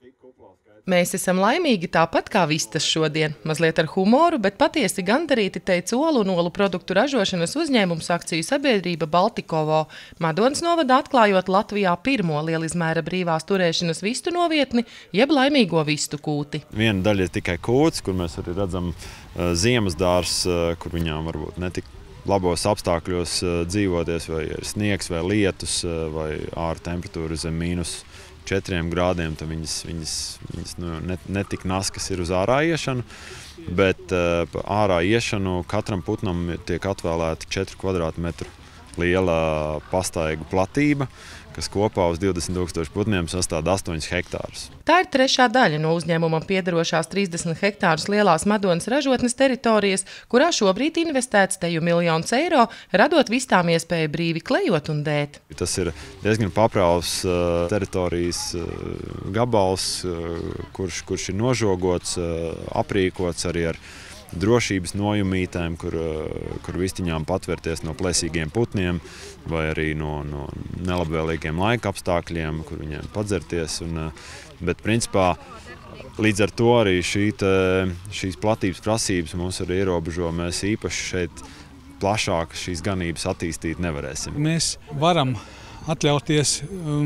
Mēs esam laimīgi tāpat kā vistas šodien. Mazliet ar humoru, bet patiesi gandarīti teica olu un olu produktu ražošanas uzņēmums akciju sabiedrība Baltikovo. Madonas novadā atklājot Latvijā pirmo lielizmēra brīvās turēšanas vistu novietni, jeb laimīgo vistu kūti. Viena daļa ir tikai kūts, kur mēs arī redzam ziemas dārs, kur viņām varbūt netik labos apstākļos dzīvoties, vai ir sniegs vai lietus, vai ārā temperatūra zem -4 grādiem, tad viņas netik naskas ir uz ārā iešanu, bet ārā iešanu katram putnam tiek atvēlēta 4 kvadrātmetru liela pastaigu platība, kas kopā uz 20 000 putniem sastāv 8 hektārus. Tā ir trešā daļa no uzņēmumam piederošās 30 hektārus lielās Madonas ražotnes teritorijas, kurā šobrīd investēts teju miljonus eiro, radot vistām iespēju brīvi klejot un dēt. Tas ir diezgan papraus teritorijas gabals, kurš ir nožogots, aprīkots arī ar drošības nojumītēm, kur vistiņām patvērties no plēsīgiem putniem vai arī no nelabvēlīgiem laika apstākļiem, kur viņiem padzerties. Bet principā līdz ar to arī šīs platības prasības mums arī ierobežo. Mēs īpaši šeit plašāk šīs ganības attīstīt nevarēsim. Mēs varam atļauties,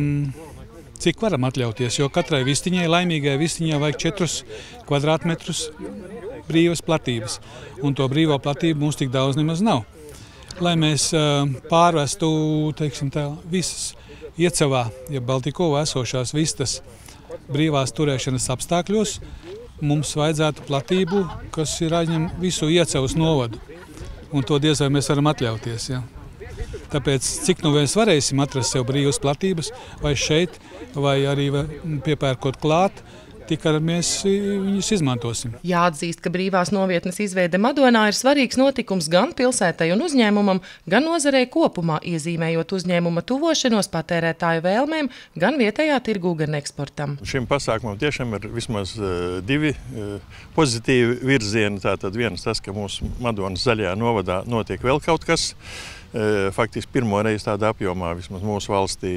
cik varam atļauties, jo katrai vistiņai, laimīgai vistiņai vajag 4 kvadrātmetrus brīvas platības, un to brīvo platību mums tik daudz nemaz nav. Lai mēs pārvestu, teiksim tā, visas Iecavā, ja Baltikovā esošās vistas brīvās turēšanas apstākļos, mums vajadzētu platību, kas ir aizņem visu Iecavas novadu, un to diez vai mēs varam atļauties. Ja? Tāpēc, cik nu mēs varēsim atrast sev brīvas platības, vai šeit, vai arī piepērkot klāt, tik arī mēs viņus izmantosim. Jāatzīst, ka brīvās novietnes izveide Madonā ir svarīgs notikums gan pilsētai un uzņēmumam, gan nozarei kopumā, iezīmējot uzņēmuma tuvošanos patērētāju vēlmēm, gan vietējā tirgū, gan eksportam. Šim pasākumam tiešām ir vismaz 2 pozitīvi virzieni. Tātad viens tas, ka mūsu Madonas zaļajā novadā notiek vēl kaut kas. Faktiski pirmo reizi tādā apjomā vismaz mūsu valstī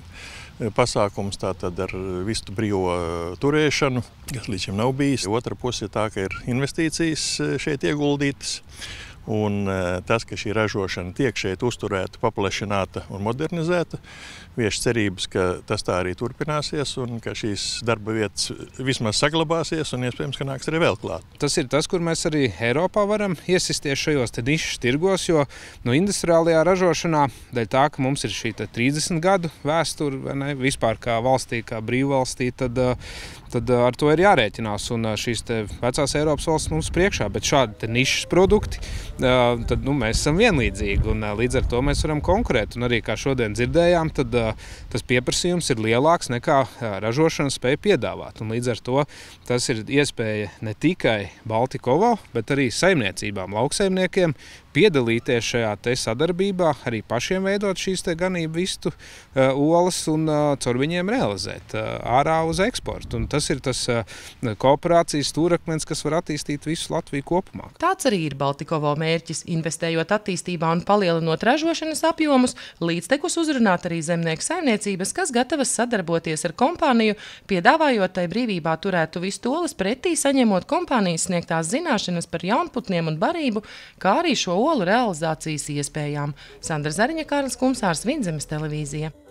pasākums tātad ar vistu brīvo turēšanu, kas līdz šim nav bijis. Otra puse ir tā, ka ir investīcijas šeit ieguldītas. Un tas, ka šī ražošana tiek šeit uzturēta, paplašināta un modernizēta, vieš cerības, ka tas tā arī turpināsies un ka šīs darba vietas vismaz saglabāsies un iespējams, ka nāks arī vēl klāt. Tas ir tas, kur mēs arī Eiropā varam iesisties šajos nišas tirgos, jo industriālajā ražošanā, dēļ tā, ka mums ir šī 30 gadu vēsture, vispār kā valstī, kā brīvvalstī, tad ar to ir jārēķinās. Un šīs vecās Eiropas valsts mums priekšā, bet šādi nišas produkti, tad mēs esam vienlīdzīgi un līdz ar to mēs varam konkurēt. Un arī, kā šodien dzirdējām, tad tas pieprasījums ir lielāks nekā ražošana spēja piedāvāt. Un līdz ar to tas ir iespēja ne tikai Baltikovo, bet arī saimniecībām, lauksaimniekiem piedalīties šajā sadarbībā, arī pašiem veidot šīs ganību vistu olas un caur viņiem realizēt ārā uz eksportu. Un tas ir tas kooperācijas stūrakmens, kas var attīstīt visu Latviju kopumā. Tāds arī ir Baltikovo mērķis, investējot attīstībā un palielinot ražošanas apjomus, līdztekus uzrunāt arī zemnieku saimniecības, kas gatavas sadarboties ar kompāniju, piedāvājot tai brīvībā turētu vistu olas pretī, saņemot kompānijas sniegtās zināšanas par jaunputniem un barību, kā arī šo olu realizācijas iespējām. Sandra Zariņa, Kārlis Kumsārs, Vidzemes televīzija.